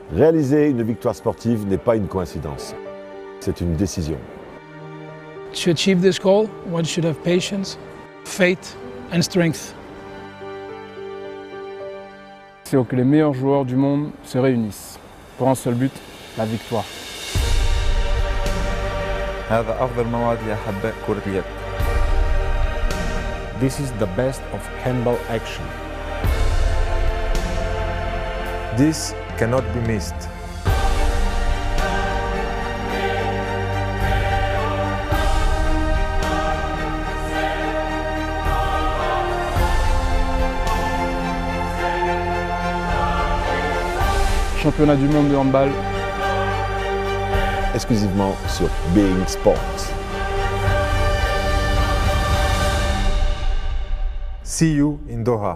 Réaliser une victoire sportive n'est pas une coïncidence, c'est une décision. To achieve this goal, one should have patience, faith and strength. C'est que les meilleurs joueurs du monde se réunissent pour un seul but, la victoire. هذا أفضل مواد لأحباء كرة اليد. This is the best of handball action. This cannot be missed. Championnat du monde de handball. Exclusivement sur Bein Sports. See you in Doha.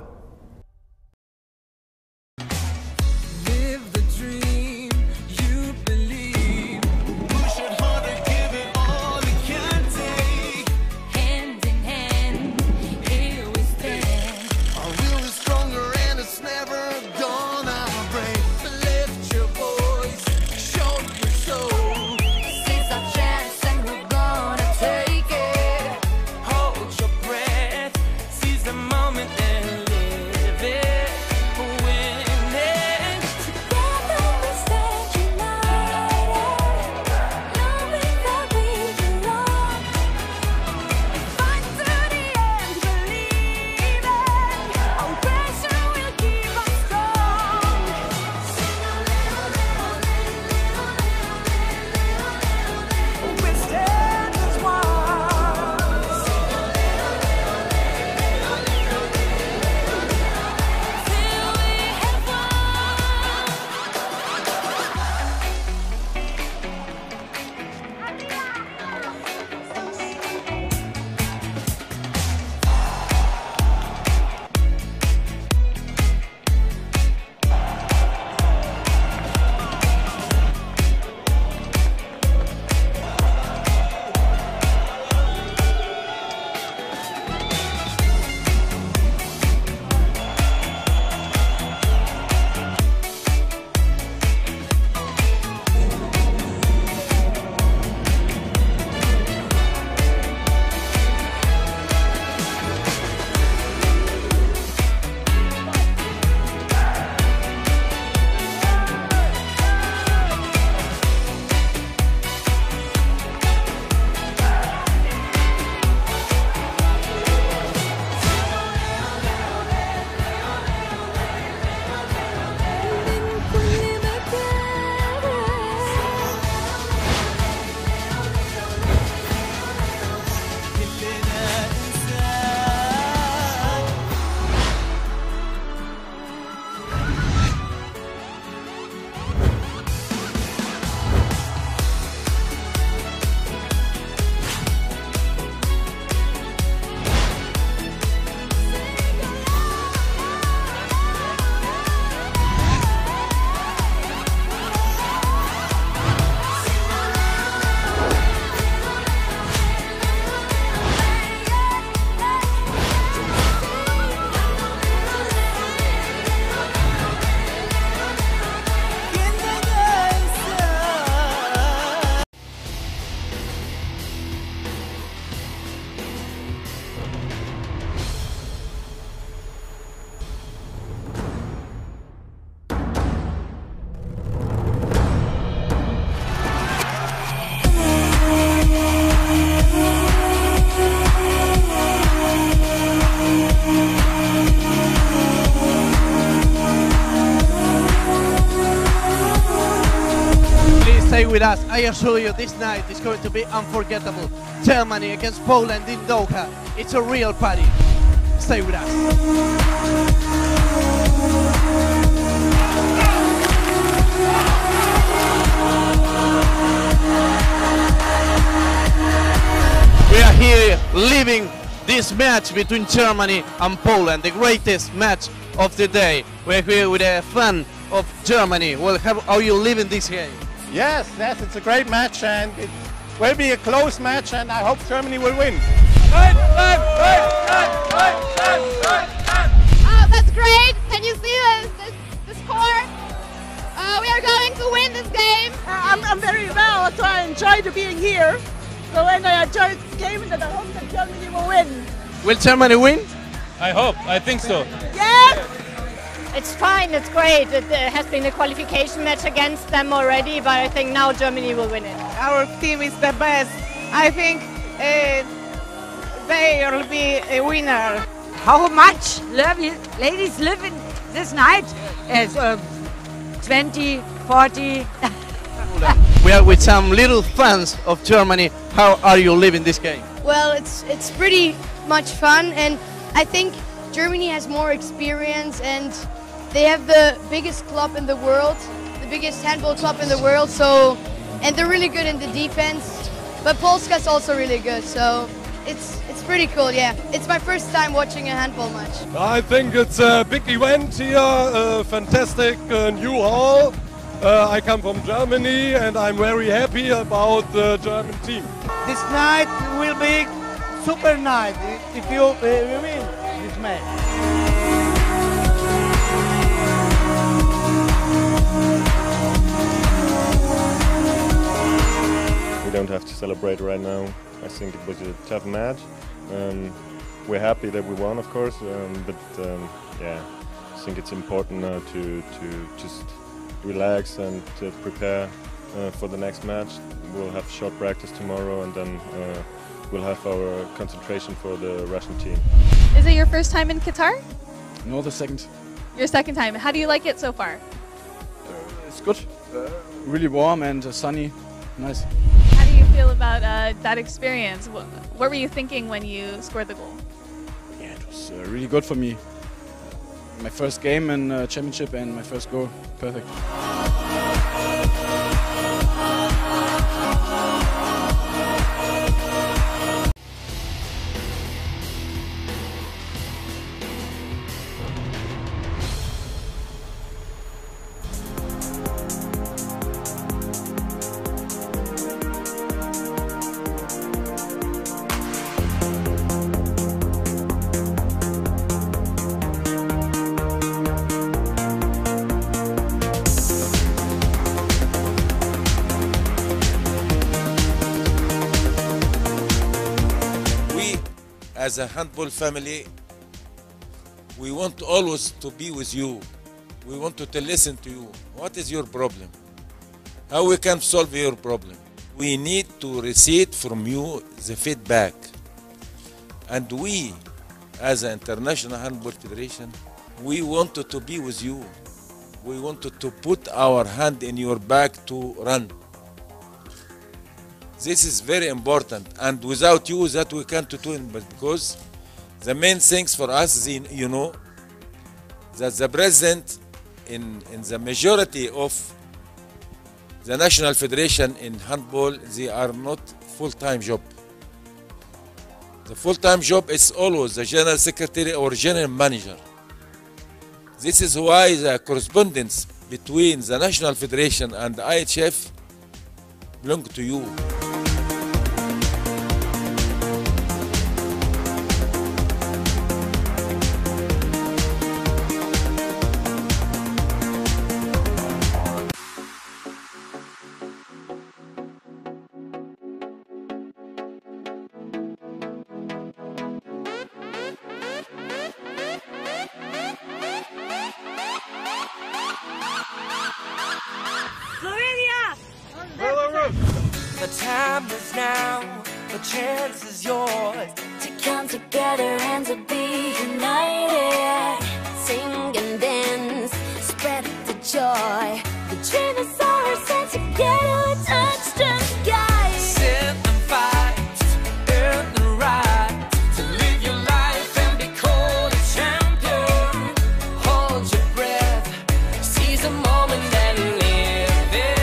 Stay with us. I assure you this night is going to be unforgettable. Germany against Poland in Doha. It's a real party. Stay with us. We are here living this match between Germany and Poland, the greatest match of the day. We're here with a fan of Germany. Well, how are you living this game? Yes, it's a great match and it will be a close match and I hope Germany will win. Oh, that's great! Can you see the score? We are going to win this game? I'm very well, so I enjoy being here. So when I enjoy this game, and I hope that Germany will win. Will Germany win? I hope, I think so. Yes! It's fine, it's great. It has been a qualification match against them already, but I think now Germany will win it. Our team is the best. I think they will be a winner. How much ladies live in this night? 20, 40. We are with some little fans of Germany. How are you living this game? Well, it's pretty much fun, and I think Germany has more experience, and they have the biggest club in the world, the biggest handball club in the world. So, and they're really good in the defense. But Polska's also really good. So it's pretty cool. Yeah, it's my first time watching a handball match. I think it's a big event here, a fantastic new hall. I come from Germany and I'm very happy about the German team. This night will be super night if you win this match. We don't have to celebrate right now. I think it was a tough match. We're happy that we won, of course, yeah, I think it's important now to just relax and to prepare for the next match. We'll have short practice tomorrow, and then we'll have our concentration for the Russian team. Is it your first time in Qatar? No, the second. Your second time. How do you like it so far? It's good. Really warm and sunny. Nice. How do you feel about that experience? What were you thinking when you scored the goal? Yeah, it was really good for me. My first game in championship and my first goal. Perfect. As a handball family, we want always to be with you. We want to listen to you. What is your problem? How we can solve your problem? We need to receive from you the feedback. And we, as an International Handball Federation, we wanted to be with you. We wanted to put our hand in your back to run. This is very important, and without you that we can't do it, but because the main things for us is, you know, that the president in the majority of the National Federation in handball, they are not full-time job. The full-time job is always the general secretary or general manager. This is why the correspondence between the National Federation and the IHF belong to you. The time is now, the chance is yours to come together and to be united. Sing and dance, spread the joy. The dream is ours, and together we touch the sky. Sit and fight, earn the right to live your life and be called a champion. Hold your breath, seize the moment and live it.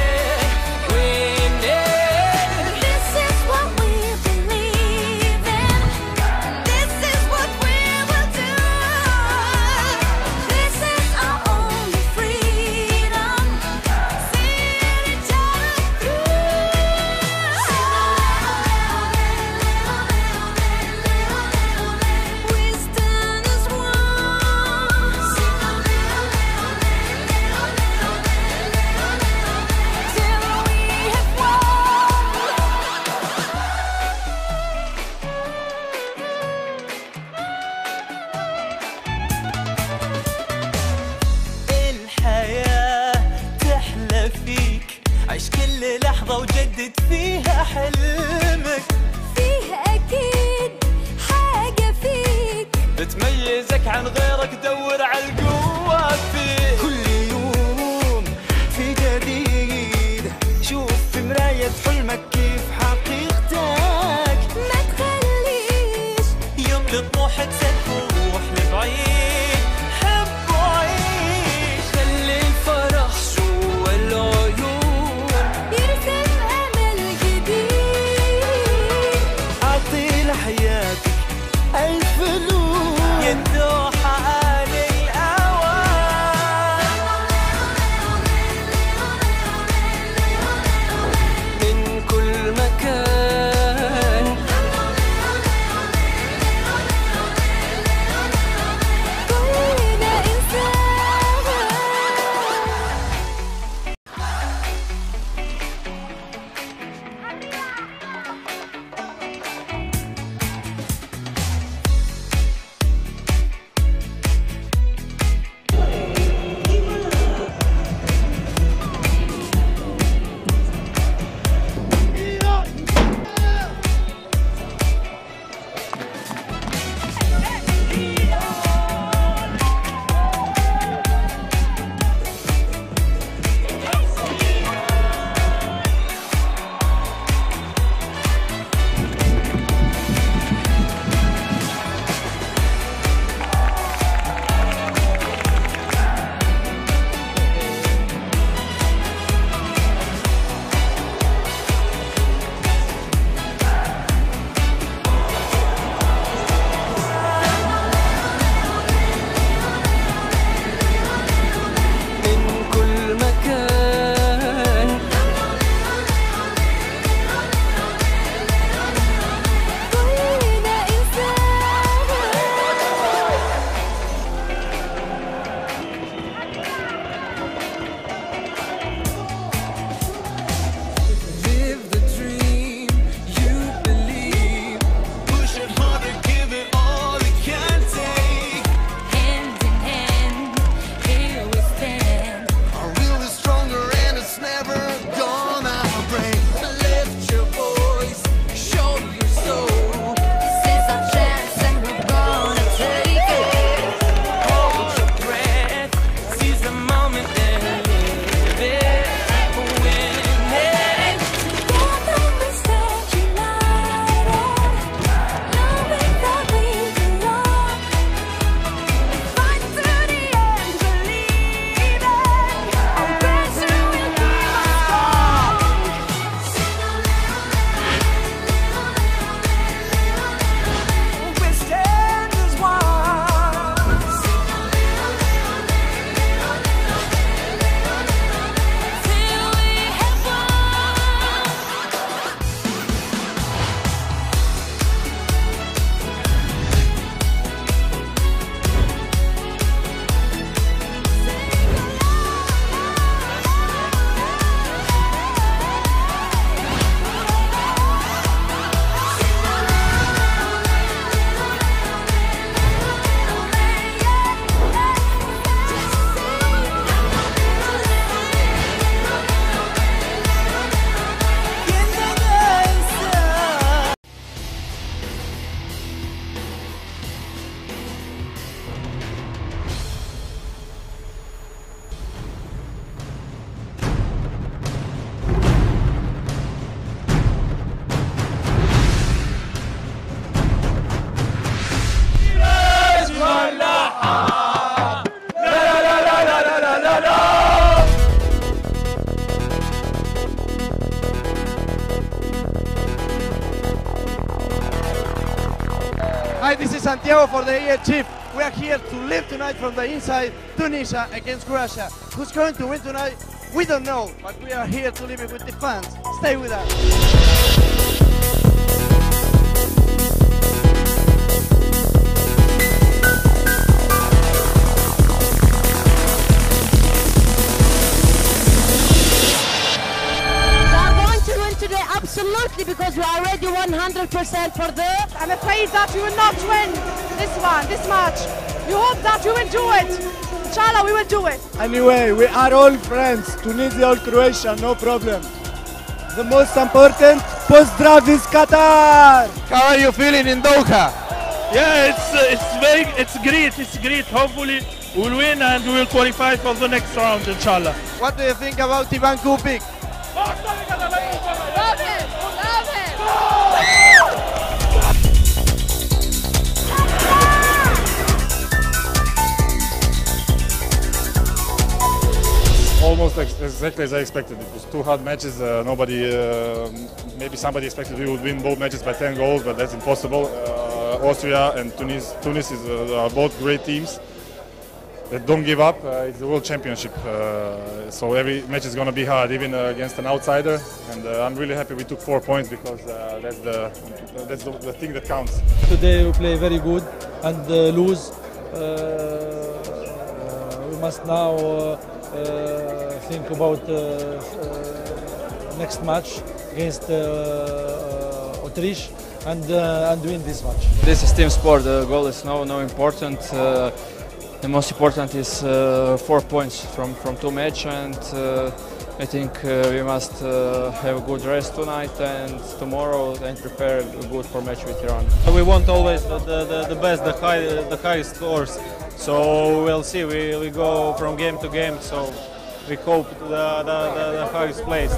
كل لحظة وجدد فيها حلمك. فيه أكيد حاجة فيك بتميزك عن غيرك، دور على القوة فيك. كل يوم في جديد، شوف في مراية حلمك كيف حقيقتك. ما تخليش يوم لطموحك ستروح لبعيد. حب وعيش، خلي الفرح جوا العيون، يرسم أمل جديد. أعطي لحياتك ألف لون، يندوح آل الأوان. من كل مكان كلنا إنسان. Hi, this is Santiago for the EA Chief. We are here to live tonight from the inside Tunisia against Croatia. Who's going to win tonight? We don't know, but we are here to live it with the fans. Stay with us. Absolutely, because we are already 100% for this. I'm afraid that we will not win this match. We hope that we will do it. Inshallah, we will do it. Anyway, we are all friends. Tunisia or Croatia, no problem. the most important, Pozdravis Qatar! How are you feeling in Doha? Yeah, it's great. Hopefully we'll win and we will qualify for the next round, inshallah. What do you think about Ivan Kupik? Love it! Love it! Almost exactly as I expected. It was two hard matches. Maybe somebody expected we would win both matches by 10 goals, but that's impossible. Austria and Tunis are both great teams that don't give up. It's the World Championship, so every match is going to be hard, even against an outsider. And I'm really happy we took 4 points because that's the thing that counts. Today we play very good and lose. We must now think about next match against Autriche and win this match. This is team sport. The goal is no important. The most important is 4 points from 2 matches, and I think we must have a good rest tonight and tomorrow and prepare good for match with Iran. We want always the best, the highest scores. So we'll see. We go from game to game. So we hope the highest place.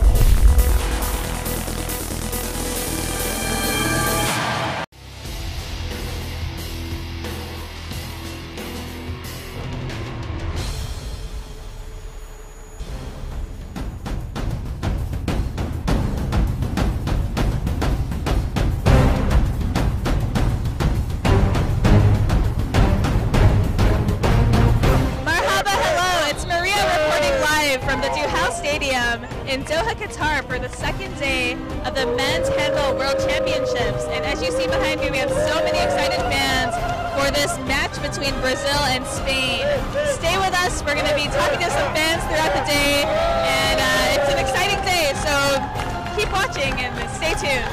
From the Doha Stadium in Doha, Qatar for the second day of the Men's Handball World Championships. And as you see behind me, we have so many excited fans for this match between Brazil and Spain. Stay with us. We're going to be talking to some fans throughout the day. And it's an exciting day, so keep watching and stay tuned.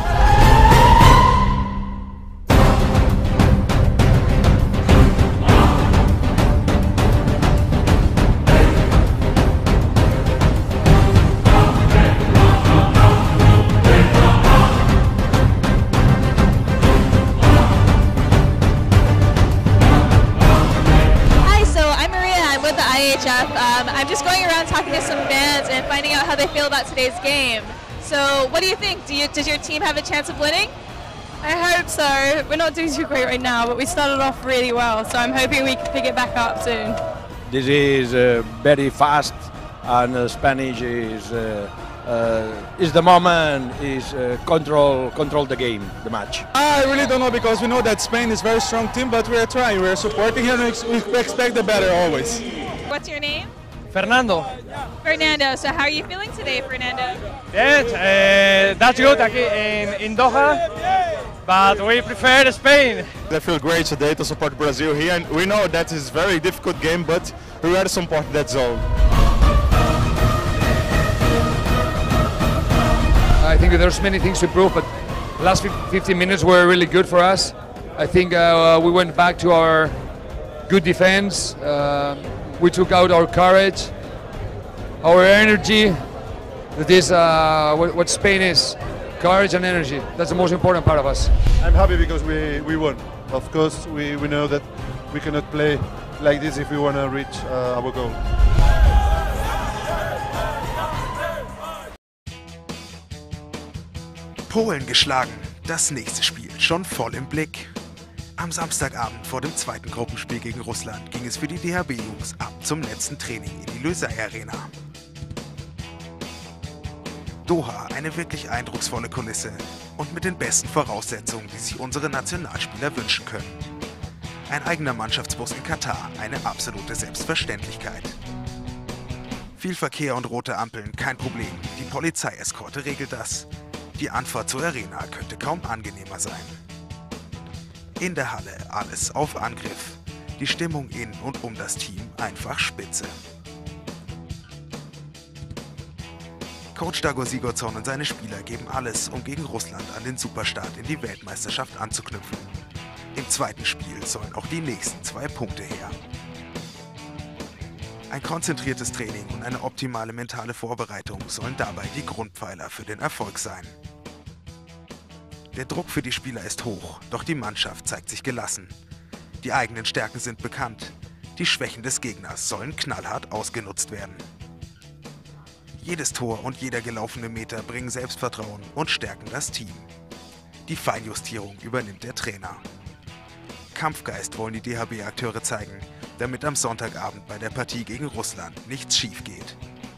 I'm just going around talking to some fans and finding out how they feel about today's game. So what do you think? Does your team have a chance of winning? I hope so. We're not doing too great right now, but we started off really well, so I'm hoping we can pick it back up soon. This is very fast, and Spanish is the moment, is control the game, the match. I really don't know, because we know that Spain is a very strong team, but we are trying, we are supporting and we expect the better always. What's your name? Fernando. Fernando. So how are you feeling today, Fernando? Yes, that's good in Doha, but we prefer Spain. I feel great today to support Brazil here, and we know that is a very difficult game, but we rather support that zone. I think there's many things to improve, but the last 15 minutes were really good for us. I think we went back to our good defense. We took out our courage, our energy. That is what Spain is, courage and energy. That's the most important part of us. I'm happy because we won. Of course, we know that we cannot play like this if we want to reach our goal. Polen geschlagen, das nächste Spiel schon voll im Blick. Am Samstagabend vor dem zweiten Gruppenspiel gegen Russland ging es für die DHB-Jungs ab zum letzten Training in die Lösei Arena. Doha, eine wirklich eindrucksvolle Kulisse und mit den besten Voraussetzungen, die sich unsere Nationalspieler wünschen können. Ein eigener Mannschaftsbus in Katar, eine absolute Selbstverständlichkeit. Viel Verkehr und rote Ampeln, kein Problem. Die Polizeieskorte regelt das. Die Anfahrt zur Arena könnte kaum angenehmer sein. In der Halle alles auf Angriff. Die Stimmung in und um das Team einfach spitze. Coach Dago Sigurdsson und seine Spieler geben alles, um gegen Russland an den Superstart in die Weltmeisterschaft anzuknüpfen. Im zweiten Spiel sollen auch die nächsten 2 Punkte her. Ein konzentriertes Training und eine optimale mentale Vorbereitung sollen dabei die Grundpfeiler für den Erfolg sein. Der Druck für die Spieler ist hoch, doch die Mannschaft zeigt sich gelassen. Die eigenen Stärken sind bekannt, die Schwächen des Gegners sollen knallhart ausgenutzt werden. Jedes Tor und jeder gelaufene Meter bringen Selbstvertrauen und stärken das Team. Die Feinjustierung übernimmt der Trainer. Kampfgeist wollen die DHB-Akteure zeigen, damit am Sonntagabend bei der Partie gegen Russland nichts schief geht.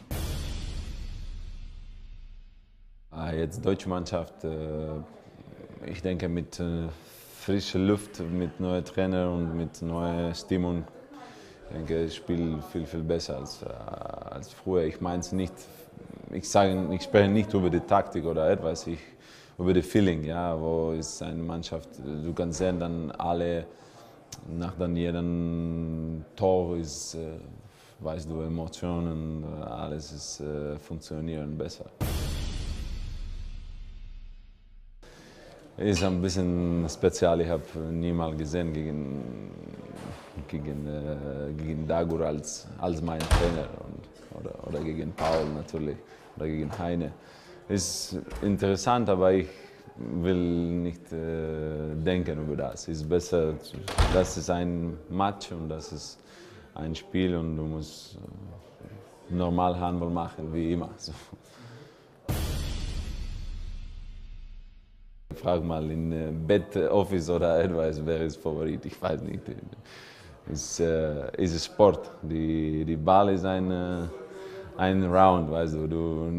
Jetzt deutsche Mannschaft, ich denke mit frischer Luft, mit neuen Trainer und mit neuer Stimmung. Ich denke, das Spiel viel besser als früher. Ich meine es nicht, ich spreche nicht über die Taktik oder etwas, über das Feeling, ja, wo ist eine Mannschaft, du kannst sehen, dann alle nach jedem Tor ist, weißt du, Emotionen, alles ist funktionieren besser. Ist ein bisschen speziell, ich habe niemals gesehen gegen Dagur als mein Trainer oder gegen Paul natürlich oder gegen Heine. Ist interessant, aber ich will nicht denken über das. Es ist besser, das ist ein Match und das ist ein Spiel und du musst normal Handball machen, wie immer. So. Frag mal in Bett, Office oder etwas, wer ist Favorit, ich weiß nicht. Es ist Sport, die Ball ist ein Round, weißt du,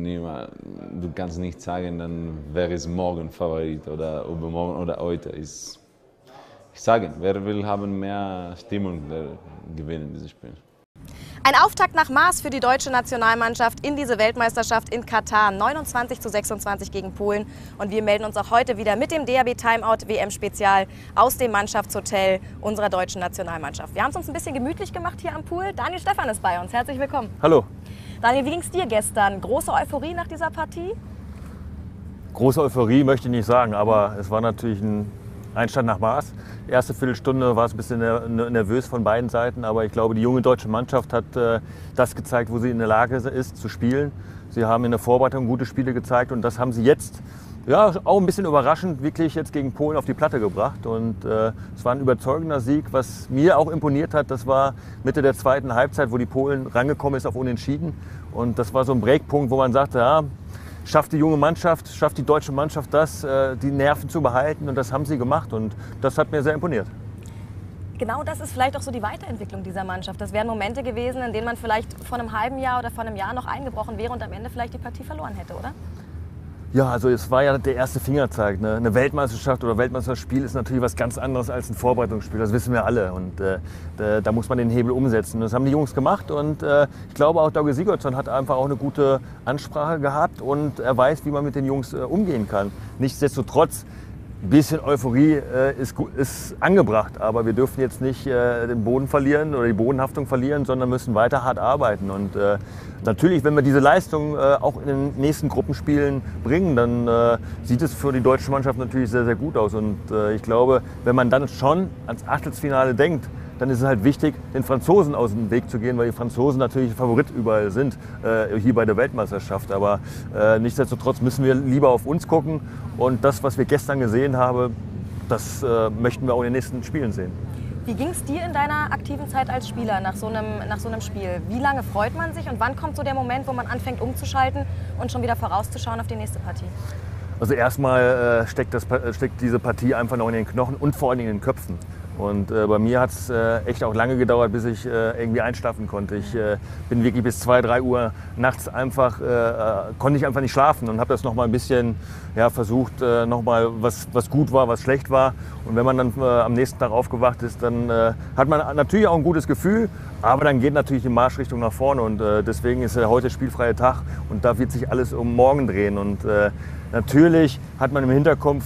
du kannst nicht sagen, dann wer ist morgen Favorit oder übermorgen oder heute. Ich sage, wer will haben mehr Stimmung, der gewinnt dieses Spiel. Ein Auftakt nach Maß für die deutsche Nationalmannschaft in diese Weltmeisterschaft in Katar, 29:26 gegen Polen. Und wir melden uns auch heute wieder mit dem DHB Timeout WM-Spezial aus dem Mannschaftshotel unserer deutschen Nationalmannschaft. Wir haben es uns ein bisschen gemütlich gemacht hier am Pool. Daniel Stephan ist bei uns. Herzlich willkommen. Hallo. Daniel, wie ging es dir gestern? Große Euphorie nach dieser Partie? Große Euphorie möchte ich nicht sagen, aber es war natürlich ein Einstand nach Maß. Die erste Viertelstunde war es ein bisschen nervös von beiden Seiten, aber ich glaube, die junge deutsche Mannschaft hat das gezeigt, wo sie in der Lage ist zu spielen. Sie haben in der Vorbereitung gute Spiele gezeigt und das haben sie jetzt, ja, auch ein bisschen überraschend, wirklich jetzt gegen Polen auf die Platte gebracht. Und es war ein überzeugender Sieg. Was mir auch imponiert hat, das war Mitte der zweiten Halbzeit, wo die Polen rangekommen ist auf Unentschieden. Und das war so ein Breakpunkt, wo man sagte, ja, schafft die junge Mannschaft, schafft die deutsche Mannschaft das, die Nerven zu behalten. Und das haben sie gemacht und das hat mir sehr imponiert. Genau das ist vielleicht auch so die Weiterentwicklung dieser Mannschaft. Das wären Momente gewesen, in denen man vielleicht vor einem halben Jahr oder vor einem Jahr noch eingebrochen wäre und am Ende vielleicht die Partie verloren hätte, oder? Ja, also es war ja der erste Fingerzeig. Ne? Eine Weltmeisterschaft oder Weltmeisterspiel ist natürlich was ganz anderes als ein Vorbereitungsspiel. Das wissen wir alle. Und da muss man den Hebel umsetzen. Das haben die Jungs gemacht. Und ich glaube auch Dauge Sigurdsson hat einfach auch eine gute Ansprache gehabt. Und er weiß, wie man mit den Jungs umgehen kann. Nichtsdestotrotz, ein bisschen Euphorie ist angebracht. Aber wir dürfen jetzt nicht den Boden verlieren oder die Bodenhaftung verlieren, sondern müssen weiter hart arbeiten. Und natürlich, wenn wir diese Leistung auch in den nächsten Gruppenspielen bringen, dann sieht es für die deutsche Mannschaft natürlich sehr, sehr gut aus. Und ich glaube, wenn man dann schon ans Achtelfinale denkt, dann ist es halt wichtig, den Franzosen aus dem Weg zu gehen, weil die Franzosen natürlich Favorit überall sind, hier bei der Weltmeisterschaft. Aber nichtsdestotrotz müssen wir lieber auf uns gucken. Und das, was wir gestern gesehen haben, das möchten wir auch in den nächsten Spielen sehen. Wie ging es dir in deiner aktiven Zeit als Spieler nach so einem Spiel? Wie lange freut man sich und wann kommt so der Moment, wo man anfängt umzuschalten und schon wieder vorauszuschauen auf die nächste Partie? Also erstmal steckt diese Partie einfach noch in den Knochen und vor allem in den Köpfen. Und bei mir hat es echt auch lange gedauert, bis ich irgendwie einschlafen konnte. Ich bin wirklich bis 2, 3 Uhr nachts einfach, konnte ich einfach nicht schlafen und habe das noch mal ein bisschen versucht, noch mal was gut war, was schlecht war. Und wenn man dann am nächsten Tag aufgewacht ist, dann hat man natürlich auch ein gutes Gefühl, aber dann geht natürlich die Marschrichtung nach vorne. Und deswegen ist heute spielfreier Tag und da wird sich alles um morgen drehen. Und natürlich hat man im Hinterkopf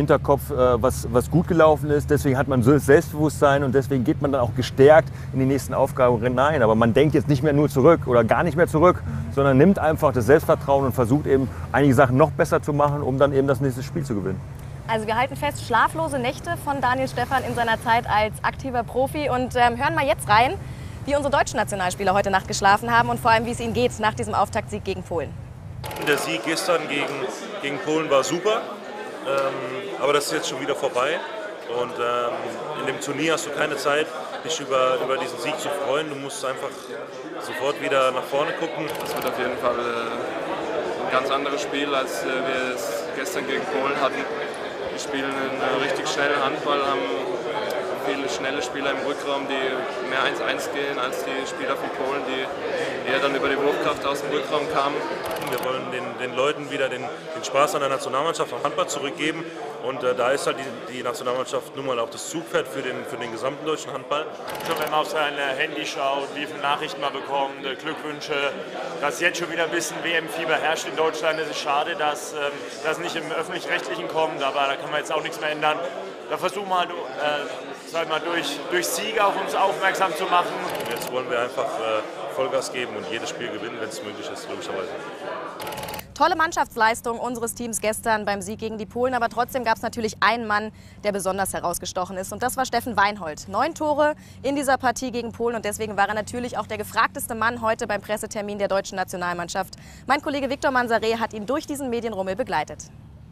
was gut gelaufen ist, deswegen hat man Selbstbewusstsein und deswegen geht man dann auch gestärkt in die nächsten Aufgaben hinein. Aber man denkt jetzt nicht mehr nur zurück oder gar nicht mehr zurück, sondern nimmt einfach das Selbstvertrauen und versucht eben einige Sachen noch besser zu machen, um dann eben das nächste Spiel zu gewinnen. Also wir halten fest, schlaflose Nächte von Daniel Stephan in seiner Zeit als aktiver Profi und hören mal jetzt rein, wie unsere deutschen Nationalspieler heute Nacht geschlafen haben und vor allem, wie es ihnen geht nach diesem Auftaktsieg gegen Polen. Der Sieg gestern gegen Polen war super, aber das ist jetzt schon wieder vorbei. Und in dem Turnier hast du keine Zeit, dich über diesen Sieg zu freuen. Du musst einfach sofort wieder nach vorne gucken. Das wird auf jeden Fall ein ganz anderes Spiel, als wir es gestern gegen Polen hatten. Wir spielen einen richtig schnellen Handball, haben viele schnelle Spieler im Rückraum, die mehr 1-1 gehen als die Spieler von Polen, die eher dann über die Wurfkraft aus dem Rückraum kamen. Wir wollen den Leuten wieder den Spaß an der Nationalmannschaft am Handball zurückgeben. Und da ist halt die Nationalmannschaft nun mal auch das Zugpferd für den gesamten deutschen Handball. Schon wenn man auf sein Handy schaut, wie viele Nachrichten man bekommt, Glückwünsche, dass jetzt schon wieder ein bisschen WM-Fieber herrscht in Deutschland. Es ist schade, dass das nicht im Öffentlich-Rechtlichen kommt, aber da kann man jetzt auch nichts mehr ändern. Da versuchen wir halt, durch Siege auf uns aufmerksam zu machen. Jetzt wollen wir einfach Vollgas geben und jedes Spiel gewinnen, wenn es möglich ist, logischerweise. Tolle Mannschaftsleistung unseres Teams gestern beim Sieg gegen die Polen, aber trotzdem gab es natürlich einen Mann, der besonders herausgestochen ist, und das war Steffen Weinhold. 9 Tore in dieser Partie gegen Polen und deswegen war er natürlich auch der gefragteste Mann heute beim Pressetermin der deutschen Nationalmannschaft. Mein Kollege Victor Manzaré hat ihn durch diesen Medienrummel begleitet.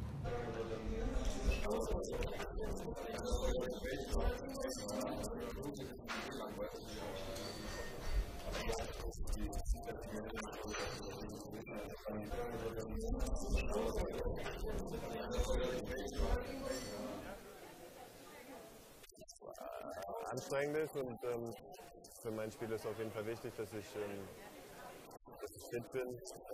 Anstrengend ist und für mein Spiel ist auf jeden Fall wichtig, dass ich fit bin.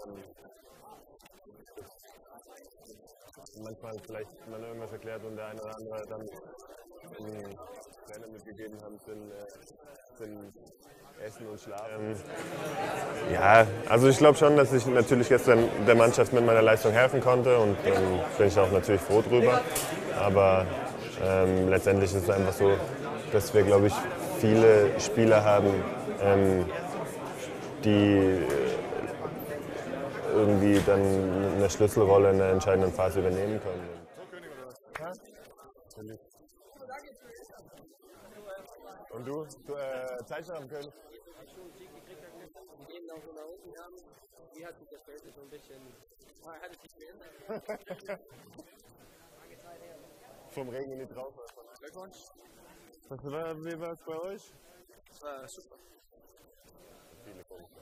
Manchmal vielleicht man irgendwas erklärt und der eine oder andere dann Trainer mitgegeben haben, sind Essen und Schlafen. Ja, also ich glaube schon, dass ich natürlich gestern der Mannschaft mit meiner Leistung helfen konnte und bin ich auch natürlich froh drüber. Aber letztendlich ist es einfach so, dass wir, glaube ich, viele Spieler haben, die irgendwie dann eine Schlüsselrolle in der entscheidenden Phase übernehmen können. Und du? Zeichen haben können? Wie hat sich das Feld so ein bisschen... Hat es sich geändert? Vom Regen nicht drauf. Wie war es bei euch? Das war super. Viele Punkte.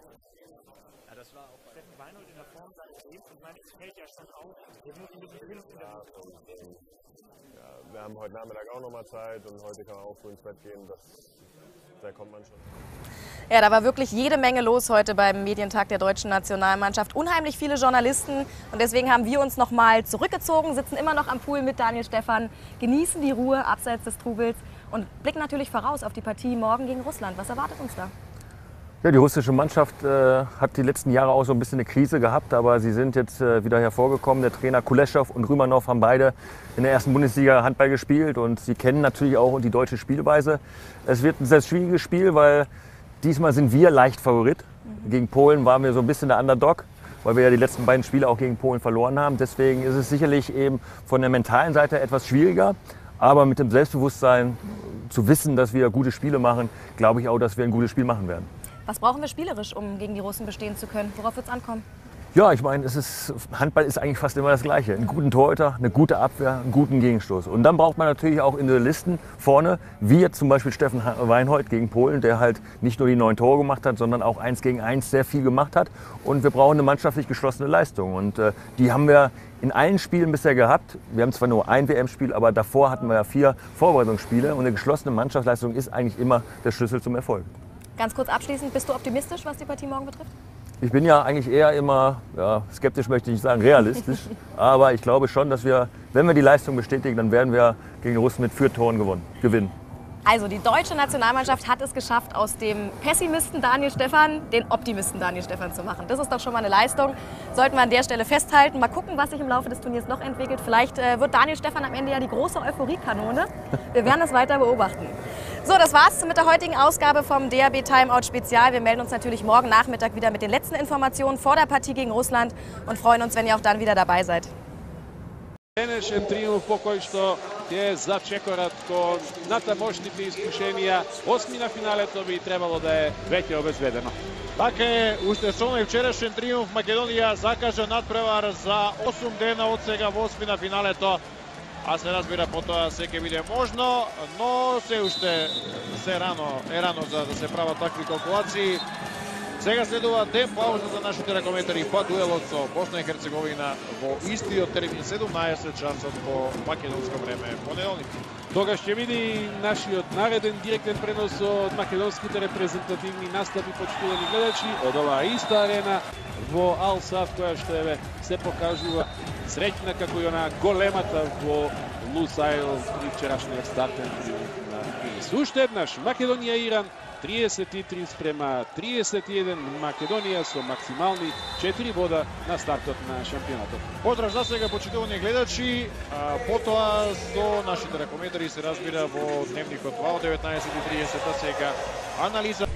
Ja, das war auch Steffen Weinhold in der Form seines Lebens und meine, es fällt ja schon auf. Jetzt muss ein bisschen Hilfe in der wir haben heute Nachmittag auch nochmal Zeit und heute kann man auch früh ins Bett gehen. Da kommt man schon. Ja, da war wirklich jede Menge los heute beim Medientag der deutschen Nationalmannschaft. Unheimlich viele Journalisten und deswegen haben wir uns noch mal zurückgezogen, sitzen immer noch am Pool mit Daniel Stephan, genießen die Ruhe abseits des Trubels und blicken natürlich voraus auf die Partie morgen gegen Russland. Was erwartet uns da? Ja, die russische Mannschaft hat die letzten Jahre auch so ein bisschen eine Krise gehabt, aber sie sind jetzt wieder hervorgekommen. Der Trainer Kuleshov und Rümanov haben beide in der ersten Bundesliga Handball gespielt und sie kennen natürlich auch die deutsche Spielweise. Es wird ein sehr schwieriges Spiel, weil diesmal sind wir leicht Favorit. Gegen Polen waren wir so ein bisschen der Underdog, weil wir ja die letzten beiden Spiele auch gegen Polen verloren haben. Deswegen ist es sicherlich eben von der mentalen Seite etwas schwieriger. Aber mit dem Selbstbewusstsein zu wissen, dass wir gute Spiele machen, glaube ich auch, dass wir ein gutes Spiel machen werden. Was brauchen wir spielerisch, um gegen die Russen bestehen zu können? Worauf wird es ankommen? Ja, ich meine, Handball ist eigentlich fast immer das Gleiche. Einen guten Torhüter, eine gute Abwehr, einen guten Gegenstoß. Und dann braucht man natürlich auch Individualisten vorne, wie jetzt zum Beispiel Steffen Weinhold gegen Polen, der halt nicht nur die 9 Tore gemacht hat, sondern auch 1 gegen 1 sehr viel gemacht hat. Und wir brauchen eine mannschaftlich geschlossene Leistung. Und die haben wir in allen Spielen bisher gehabt. Wir haben zwar nur ein WM-Spiel, aber davor hatten wir ja 4 Vorbereitungsspiele. Und eine geschlossene Mannschaftsleistung ist eigentlich immer der Schlüssel zum Erfolg. Ganz kurz abschließend, bist du optimistisch, was die Partie morgen betrifft? Ich bin ja eigentlich eher immer, skeptisch möchte ich nicht sagen, realistisch. Aber ich glaube schon, dass wir, wenn wir die Leistung bestätigen, dann werden wir gegen die Russen mit 4 Toren gewinnen. Also die deutsche Nationalmannschaft hat es geschafft, aus dem Pessimisten Daniel Stephan den Optimisten Daniel Stephan zu machen. Das ist doch schon mal eine Leistung. Sollten wir an der Stelle festhalten. Mal gucken, was sich im Laufe des Turniers noch entwickelt. Vielleicht wird Daniel Stephan am Ende ja die große Euphoriekanone. Wir werden das weiter beobachten. So, das war's mit der heutigen Ausgabe vom DRB Timeout Spezial. Wir melden uns natürlich morgen Nachmittag wieder mit den letzten Informationen vor der Partie gegen Russland und freuen uns, wenn ihr auch dann wieder dabei seid. Trener Šemtrinov pokoj što je za Čekoratko natamošniti iskušenija. Osmi na финалето би требало да е веќе обезбедено. Така е, уште со оној вчерашен триумф Македонија закажа надпревар за 8 дена од сега во осми на финалето. А се разбира потоа се ќе биде можно, но се уште е рано за да се прават такви калкулации. Сега следува ден пауза за нашите ракометари, па дуелот со Босна и Херцеговина во истиот термин 17 часот по македонско време понеделник. Тогаш ќе види нашиот нареден директен пренос од македонските репрезентативни настапи, почитувани гледачи, од оваа иста арена во Ал Сад, која што се покажува среќна како и она големата во Лусайл при вчерашниот стартен на Тунис. Уште еднаш Македонија-Иран 33 спрема 31, Македонија со максимални 4 бода на стартот на шампионатот. Поздрав за сега, почитувани гледачи, потоа со нашите ракометари се разбира во дневникот 2 од 19:30 сега анализа.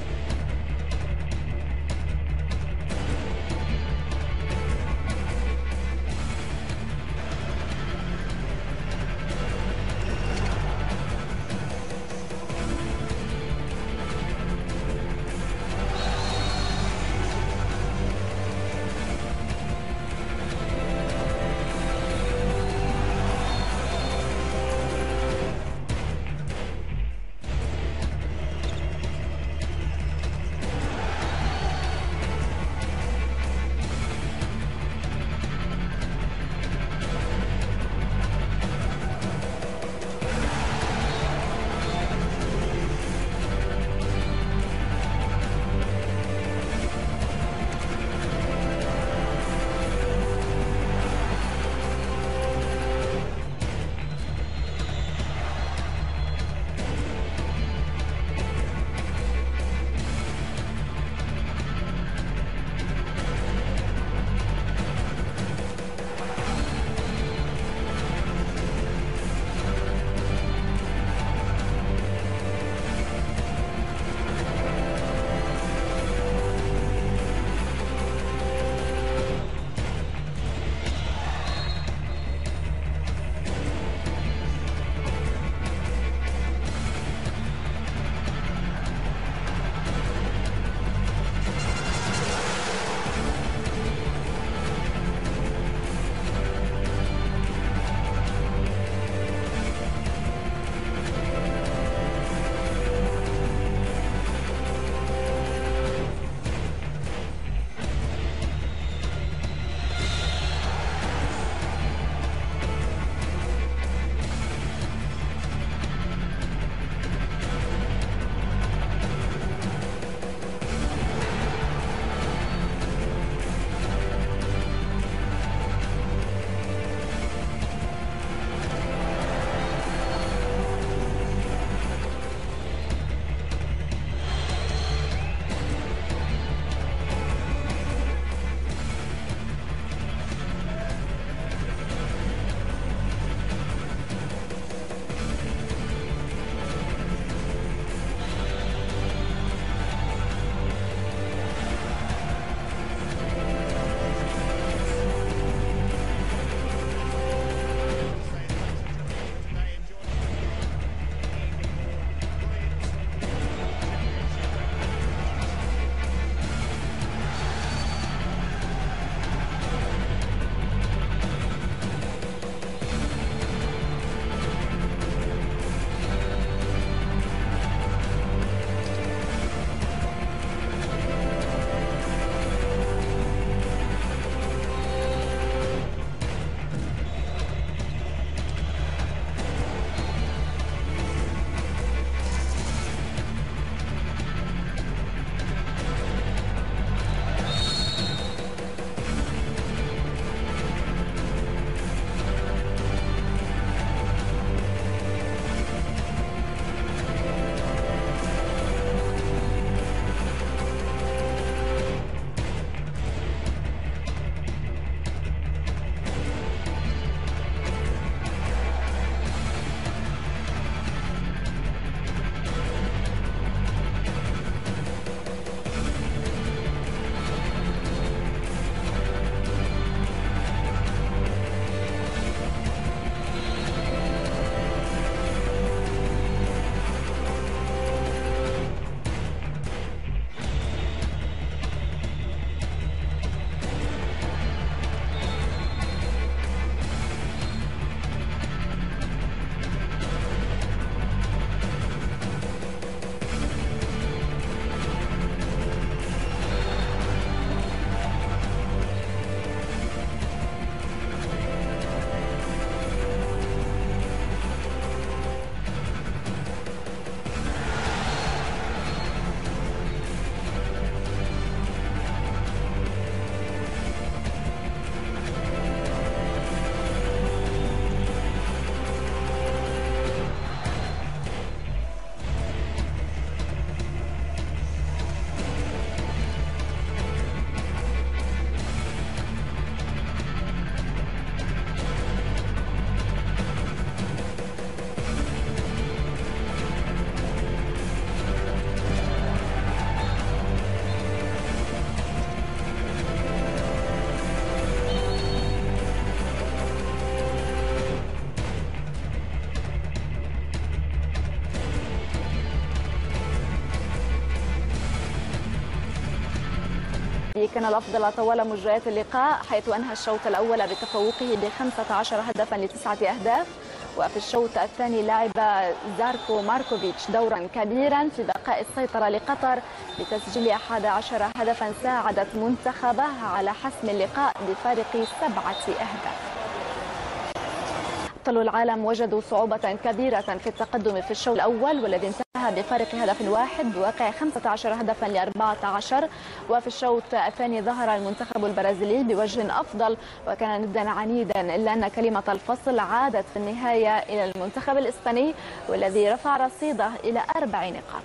كان الأفضل طوال مجريات اللقاء، حيث أنهى الشوط الأول بتفوقه ب15 هدفا ل9 أهداف. وفي الشوط الثاني لعب زاركو ماركوفيتش دورا كبيرا في بقاء السيطرة لقطر بتسجيل 11 هدفا ساعدت منتخبه على حسم اللقاء بفارق 7 أهداف. أبطال العالم وجدوا صعوبة كبيرة في التقدم في الشوط الأول والذي انتهى بفارق هدف واحد بواقع 15 هدفا ل14. وفي الشوط الثاني ظهر المنتخب البرازيلي بوجه أفضل وكان ندا عنيدا، إلا أن كلمة الفصل عادت في النهاية إلى المنتخب الإسباني والذي رفع رصيده إلى 4 نقاط.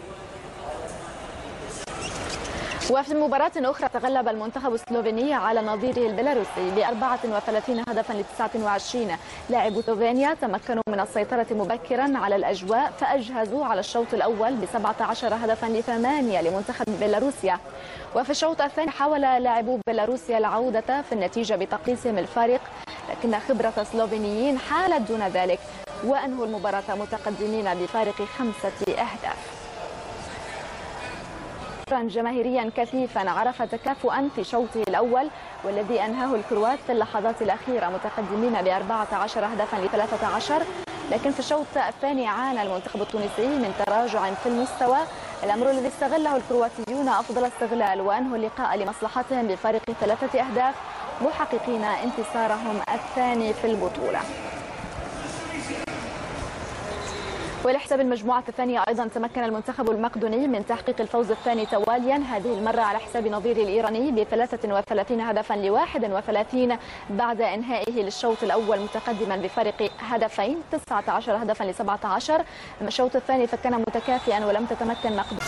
وفي مباراة أخرى تغلب المنتخب السلوفيني على نظيره البيلاروسي ب34 هدفا ل29. لاعبو سلوفينيا تمكنوا من السيطرة مبكرا على الأجواء فأجهزوا على الشوط الأول ب17 هدفا ل8 لمنتخب بيلاروسيا. وفي الشوط الثاني حاول لاعبو بيلاروسيا العودة في النتيجة بتقليصهم الفارق، لكن خبرة السلوفينيين حالت دون ذلك وأنهوا المباراة متقدمين بفارق 5 أهداف. جماهيريا كثيفا عرف تكافؤا في شوطه الأول والذي أنهاه الكروات في اللحظات الأخيرة متقدمين ب14 هدفا ل13. لكن في الشوط الثاني عانى المنتخب التونسي من تراجع في المستوى، الأمر الذي استغله الكرواتيون أفضل استغلال وأنهوا اللقاء لمصلحتهم بفارق 3 أهداف محققين انتصارهم الثاني في البطولة. ولحساب المجموعة الثانية أيضا تمكن المنتخب المقدوني من تحقيق الفوز الثاني تواليا، هذه المرة على حساب نظيره الإيراني ب33 هدفا ل31 بعد إنهائه للشوط الأول متقدما بفارق هدفين 19 هدفا ل17. أما الشوط الثاني فكان متكافئا ولم تتمكن مقدونيا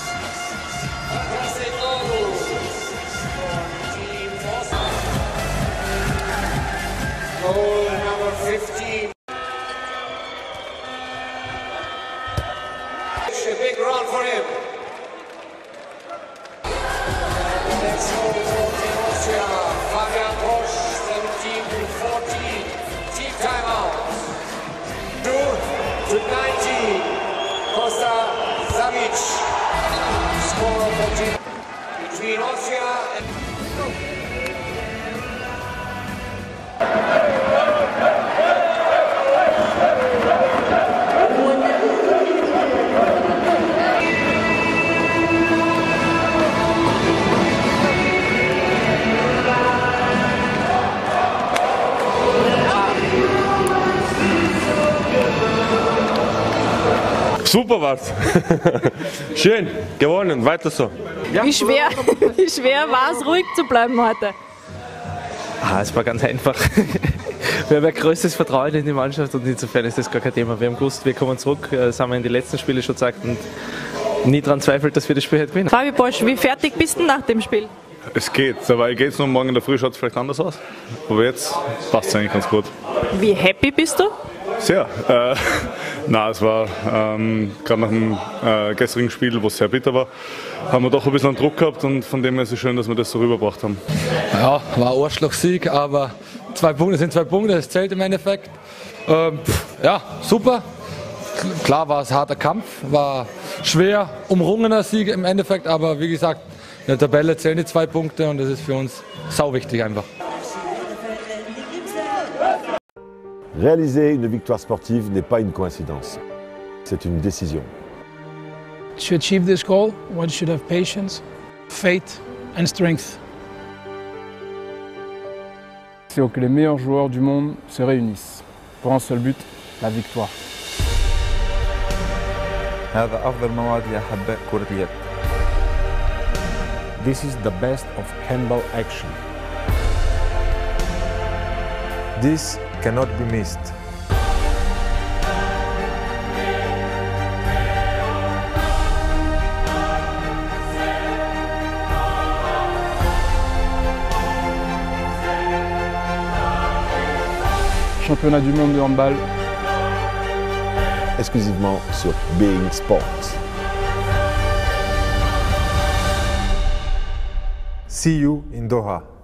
A big round for him. Next goal for Team Austria, Fabian Bosch, 17-14, team timeout. 2-19, Costa Savic, score for team between Austria and... Super war's. Schön, gewonnen, weiter so. Ja. Wie schwer war es, ruhig zu bleiben heute? Es war ganz einfach. Wir haben ein größtes Vertrauen in die Mannschaft und insofern ist das gar kein Thema. Wir haben gewusst, wir kommen zurück, das haben wir in den letzten Spielen schon gesagt und nie daran zweifelt, dass wir das Spiel heute gewinnen. Fabi Bosch, wie fertig bist du nach dem Spiel? Es geht, aber geht's noch, morgen in der Früh schaut es vielleicht anders aus. Aber jetzt passt es eigentlich ganz gut. Wie happy bist du? Sehr. Es war gerade nach dem gestrigen Spiel, wo es sehr bitter war, haben wir doch ein bisschen Druck gehabt und von dem her ist es schön, dass wir das so rübergebracht haben. Ja, war ein Arschlochsieg, aber 2 Punkte sind 2 Punkte, das zählt im Endeffekt. Ja, super. Klar war es ein harter Kampf, war schwer umrungener Sieg im Endeffekt, aber wie gesagt, in der Tabelle zählen die 2 Punkte und das ist für uns sau wichtig einfach. Réaliser une victoire sportive n'est pas une coïncidence, c'est une décision. To achieve this goal, one should have patience, faith and strength. C'est que les meilleurs joueurs du monde se réunissent pour un seul but, la victoire. هذا أفضل مواد لأحباء كرة اليد. This is the best of handball action. This cannot be missed. Championnat du monde de handball. Exclusivement sur Being Sports. See you in Doha.